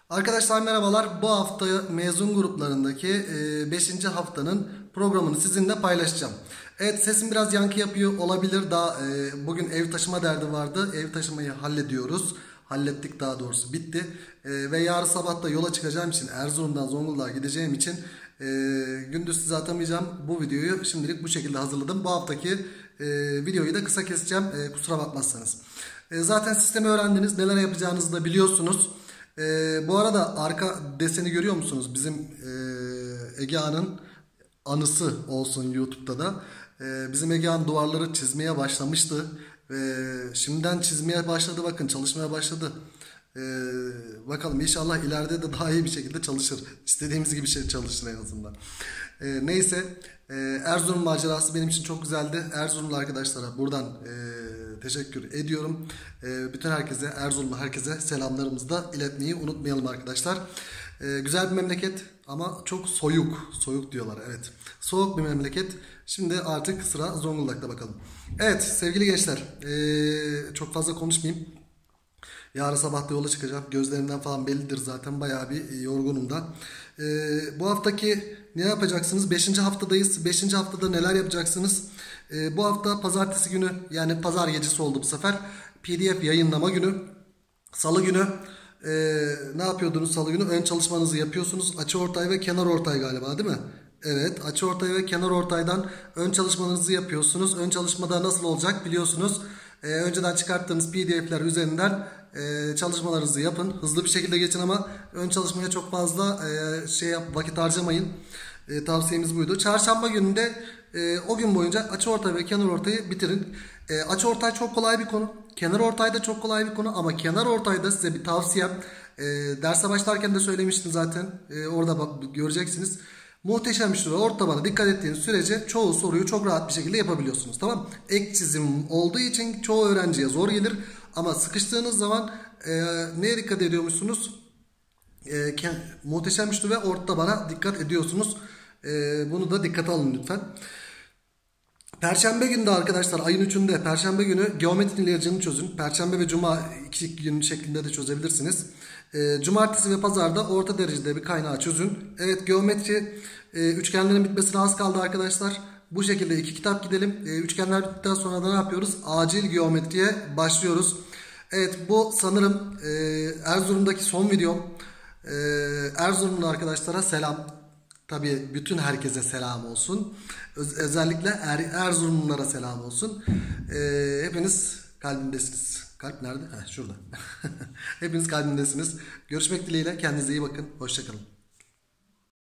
Arkadaşlar merhabalar. Bu hafta mezun gruplarındaki 5. haftanın programını sizinle paylaşacağım. Evet, sesim biraz yankı yapıyor olabilir. Daha bugün ev taşıma derdi vardı. Ev taşımayı hallediyoruz. Hallettik, daha doğrusu bitti. Ve yarın sabah da yola çıkacağım için, Erzurum'dan Zonguldak'a gideceğim için gündüz size atamayacağım. Bu videoyu şimdilik bu şekilde hazırladım. Bu haftaki videoyu da kısa keseceğim. Kusura bakmazsanız. Zaten sistemi öğrendiniz. Neler yapacağınızı da biliyorsunuz. Bu arada arka deseni görüyor musunuz? Bizim Egea'nın anısı olsun YouTube'da da. Bizim Egea'nın duvarları çizmeye başlamıştı. Şimdiden çizmeye başladı, bakın çalışmaya başladı. Bakalım, inşallah ileride de daha iyi bir şekilde çalışır. İstediğimiz gibi şey çalışır en azından. Neyse, Erzurum macerası benim için çok güzeldi. Erzurumlu arkadaşlara buradan teşekkür ediyorum. Bütün herkese, Erzurumlu herkese selamlarımızı da iletmeyi unutmayalım arkadaşlar. Güzel bir memleket ama çok soğuk. Soğuk diyorlar, evet. Soğuk bir memleket. Şimdi artık sıra Zonguldak'ta, bakalım. Evet sevgili gençler, çok fazla konuşmayayım. Yarın sabah da yola çıkacağım. Gözlerimden falan bellidir zaten. Bayağı bir yorgunum da. Bu haftaki ne yapacaksınız? 5. haftadayız. 5. haftada neler yapacaksınız? Bu hafta pazartesi günü, yani pazar gecesi oldu bu sefer, PDF yayınlama günü. Salı günü ne yapıyordunuz salı günü? Ön çalışmanızı yapıyorsunuz. Açıortay ve kenar ortay galiba, değil mi? Evet, açıortay ve kenar ortaydan ön çalışmanızı yapıyorsunuz. Ön çalışmada nasıl olacak biliyorsunuz. Önceden çıkarttığınız PDF'ler üzerinden çalışmalarınızı yapın. Hızlı bir şekilde geçin ama ön çalışmaya çok fazla vakit harcamayın. Tavsiyemiz buydu. Çarşamba gününde o gün boyunca açıortay ve kenar ortayı bitirin. Açıortay çok kolay bir konu. Kenar ortay da çok kolay bir konu ama kenar ortayda size bir tavsiyem. Derse başlarken de söylemiştim zaten. Orada göreceksiniz. Muhteşem bir ve ortamına dikkat ettiğiniz sürece çoğu soruyu çok rahat bir şekilde yapabiliyorsunuz. Tamam. Ek çizim olduğu için çoğu öğrenciye zor gelir. Ama sıkıştığınız zaman neye dikkat ediyormuşsunuz? Muhteşem bir ve ortamına dikkat ediyorsunuz. Bunu da dikkate alın lütfen. Perşembe günü de arkadaşlar, ayın 3'ünde Perşembe günü geometri ilacını çözün. Perşembe ve Cuma iki gün şeklinde de çözebilirsiniz. Cumartesi ve Pazarda orta derecede bir kaynağı çözün. Evet, geometri üçgenlerin bitmesine az kaldı arkadaşlar. Bu şekilde 2 kitap gidelim. Üçgenler bittikten sonra da ne yapıyoruz? Acil geometriye başlıyoruz. Evet, bu sanırım Erzurum'daki son videom. Erzurumlu arkadaşlara selam. Tabii bütün herkese selam olsun. Özellikle Erzurumlulara selam olsun. Hepiniz kalbimdesiniz. Kalp nerede? Şurada. Hepiniz kalbimdesiniz. Görüşmek dileğiyle. Kendinize iyi bakın. Hoşça kalın.